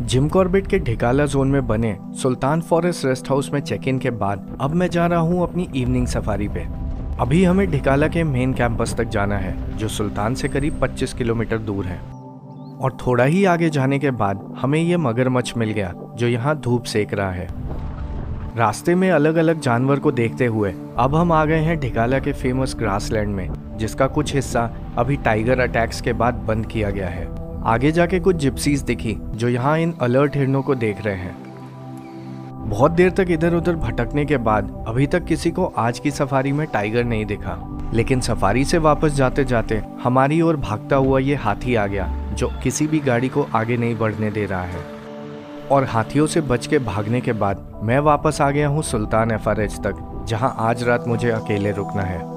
Jim Corbett के Dhikala zone में बने सुल्तान फॉरेस्ट रेस्ट हाउस में चेक इन के बाद अब मैं जा रहा हूँ अपनी इवनिंग सफारी पे। अभी हमें ढिकाला के मेन कैंपस तक जाना है जो सुल्तान से करीब 25 किलोमीटर दूर है। और थोड़ा ही आगे जाने के बाद हमें ये मगरमच्छ मिल गया जो यहाँ धूप सेक रहा है। रास्ते में अलग अलग जानवर को देखते हुए अब हम आ गए हैं ढिकाला के फेमस ग्रासलैंड में, जिसका कुछ हिस्सा अभी टाइगर अटैक्स के बाद बंद किया गया है। आगे जाके कुछ जिप्सीज दिखी जो यहाँ इन अलर्ट हिरणों को देख रहे हैं। बहुत देर तक इधर उधर भटकने के बाद अभी तक किसी को आज की सफारी में टाइगर नहीं दिखा, लेकिन सफारी से वापस जाते जाते हमारी ओर भागता हुआ ये हाथी आ गया जो किसी भी गाड़ी को आगे नहीं बढ़ने दे रहा है। और हाथियों से बच के भागने के बाद मैं वापस आ गया हूँ सुल्तान एफआरएच तक, जहाँ आज रात मुझे अकेले रुकना है।